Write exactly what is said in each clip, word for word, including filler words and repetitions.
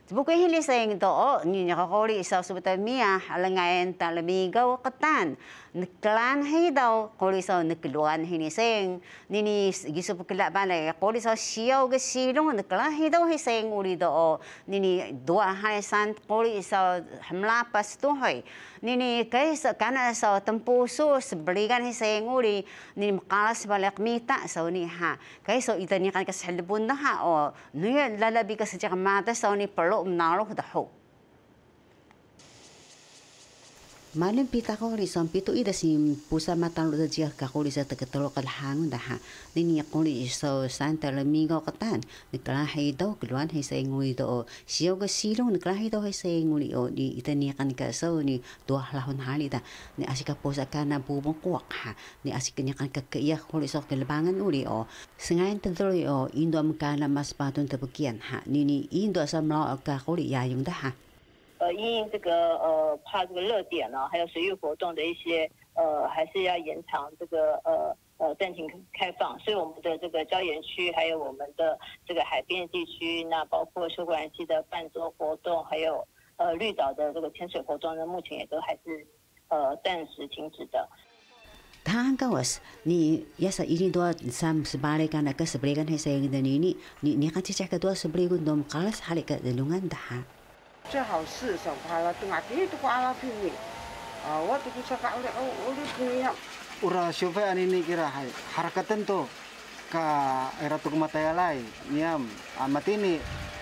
Bukan hili sayang to, ni nakakuli sa subutamia, alangayan talamigaw katan. Nklaan hidaw, kuli sa nklaan hiniseng. Nini giso pukila bala, kuli sa Siyaw gsilung, nklaan hidaw hiseng uli do. Nini dua hai saan kuli sa hamlapas tuhoy. Nini kay sa kana sa tempuso sebeligan hiseng uli. Nini makalas balik mita sa uni ha. Kay so itani kan kasalibun na ha o nuya lalabi ka sa mata sa uni perlu menaruh dahu. Malam pita ko ri sam pitu ida sim pusa matan lu dia ka ko ri sa teketolo kalhang dah. Nini ko ri so santa rmigaw katan. Nikla hidaw keluan hi sai ngui do. Siyaw gsilung nikla hidaw hi sai ngui o di itani kan ka so ni dua lahun hali da. Ni asika pusa kana bubong kuak ha. Ni asikanya kan ka kaya ko ri so kelbangan uri o. Sengain tentu o indo amkana mas patun tebekian ha. Nini indo sam lao ka ko ri ya yung dah ha. 呃，因应这个呃怕这个热点呢、啊，还有水域活动的一些呃，还是要延长这个呃呃暂停开放，所以我们的这个礁岩区，还有我们的这个海边地区，那包括休管期的泛舟活动，还有呃绿岛的这个潜水活动呢，目前也都还是呃暂时停止的。 Tahan kawas ni yasa ini dua sam sebalik kan ke sebalikan hai sayang dan ini ni ni kan cicak kedua sebalik dom kalas halik ke delungan dah. 最好是上他了，等下别都挂了拼命，啊，我都不知道搞的，我我都拼命。 Ura syufai ini kira hai harakatan tu ka era tu matayalai niam amat ini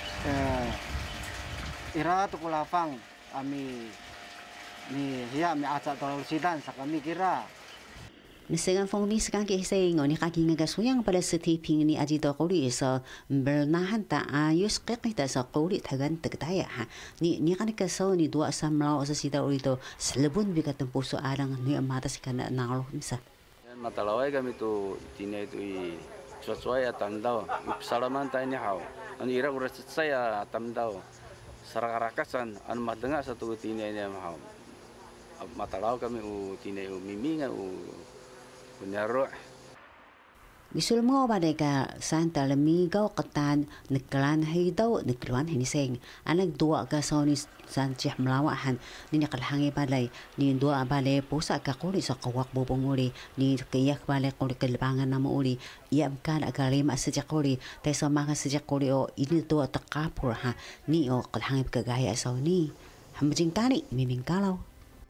era tu kulafang ami ni hiya mi aca tolol sidan sakami kira. Nasegan fong mi sekan ke sayang ni kaki ngaga suyang pada setiping ni aji do kuli so bernahan ta ayus qeqita so kuli tagan tegdaya ha ni ni kan ka so ni dua samlau sa sida uli to selebun bi ka tempo so arang ni amata sikana nalo misa matalawai kami tu tina itu i sesuai atandau salaman ta ini hau an ira uras saya atandau sarakarasan an madenga satu tina ini hau matalau kami u tina u miminga u Benaruh. Gisul mo ba ka santa rmigaw katan nklaan hidaw nklaan hiniseng anak dua ka so ni sanchih mlawahan ni nakalhangi balay ni dua balay pusa ka kuli sa kawak bubong uli ni kayak balay kuli kalbangan na mo uli iam kan agalima sa kuli tay so mga sa kuli o ini dua takapur ha ni o kalhangi kagaya so ni hamjing tani miming kalaw.